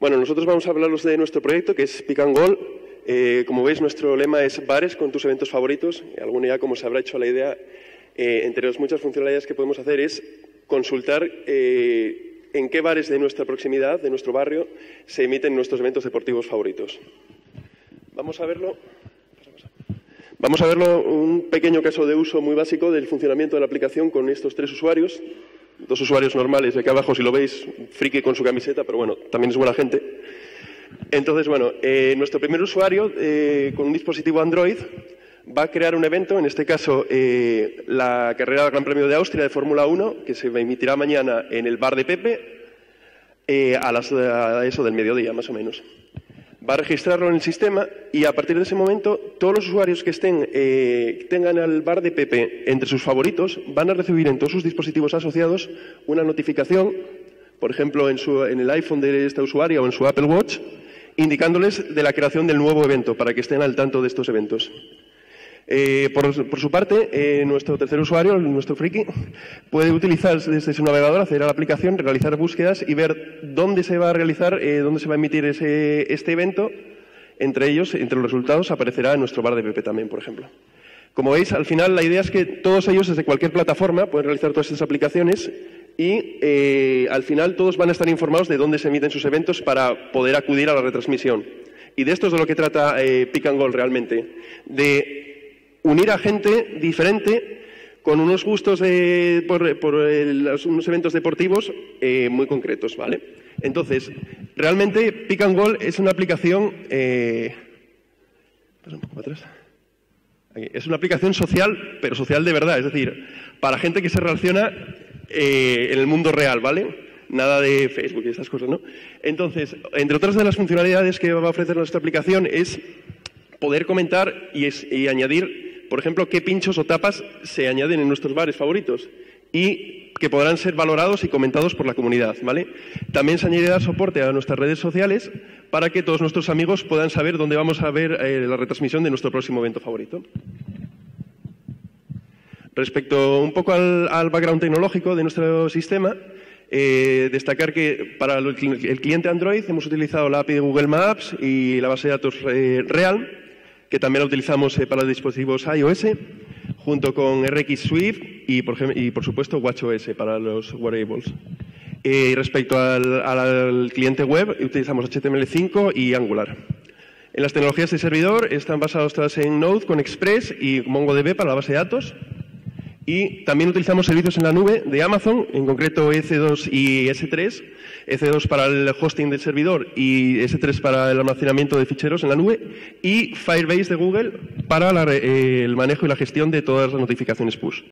Bueno, nosotros vamos a hablaros de nuestro proyecto, que es Pick and Goal. Como veis, nuestro lema es bares con tus eventos favoritos. Alguno ya, como se habrá hecho la idea, entre las muchas funcionalidades que podemos hacer es consultar en qué bares de nuestra proximidad, de nuestro barrio, se emiten nuestros eventos deportivos favoritos. Vamos a verlo. Un pequeño caso de uso muy básico del funcionamiento de la aplicación con estos tres usuarios. Dos usuarios normales, de aquí abajo, si lo veis, friki con su camiseta, pero bueno, también es buena gente. Entonces, bueno, nuestro primer usuario, con un dispositivo Android, va a crear un evento, en este caso la carrera del Gran Premio de Austria de Fórmula 1, que se emitirá mañana en el bar de Pepe, a eso del mediodía, más o menos. Va a registrarlo en el sistema y a partir de ese momento todos los usuarios que tengan al bar de Pepe entre sus favoritos van a recibir en todos sus dispositivos asociados una notificación, por ejemplo en el iPhone de esta usuaria o en su Apple Watch, indicándoles de la creación del nuevo evento para que estén al tanto de estos eventos. Por su parte, nuestro tercer usuario, nuestro friki, puede utilizar desde su navegador, acceder a la aplicación, realizar búsquedas y ver dónde se va a realizar, dónde se va a emitir este evento. Entre ellos, entre los resultados, aparecerá en nuestro bar de Pepe también, por ejemplo. Como veis, al final la idea es que todos ellos, desde cualquier plataforma, pueden realizar todas estas aplicaciones y al final todos van a estar informados de dónde se emiten sus eventos para poder acudir a la retransmisión. Y de esto es de lo que trata Pick and Goal realmente, de unir a gente diferente con unos gustos por unos eventos deportivos muy concretos, ¿vale? Entonces, realmente Pick and Goal es una aplicación... un poco atrás. Aquí. Es una aplicación social, pero social de verdad, es decir, para gente que se relaciona en el mundo real, ¿vale? Nada de Facebook y esas cosas, ¿no? Entonces, entre otras de las funcionalidades que va a ofrecer nuestra aplicación es poder comentar y añadir, por ejemplo, qué pinchos o tapas se añaden en nuestros bares favoritos y que podrán ser valorados y comentados por la comunidad, ¿vale? También se añadirá soporte a nuestras redes sociales para que todos nuestros amigos puedan saber dónde vamos a ver la retransmisión de nuestro próximo evento favorito. Respecto un poco al background tecnológico de nuestro sistema, destacar que para el cliente Android hemos utilizado la API de Google Maps y la base de datos Realm, que también la utilizamos para los dispositivos iOS, junto con RX Swift y por supuesto WatchOS para los wearables. Respecto al cliente web, utilizamos HTML5 y Angular. En las tecnologías de servidor están basadas todas en Node con Express y MongoDB para la base de datos. Y también utilizamos servicios en la nube de Amazon, en concreto EC2 y S3. EC2 para el hosting del servidor y S3 para el almacenamiento de ficheros en la nube. Y Firebase de Google para el manejo y la gestión de todas las notificaciones push.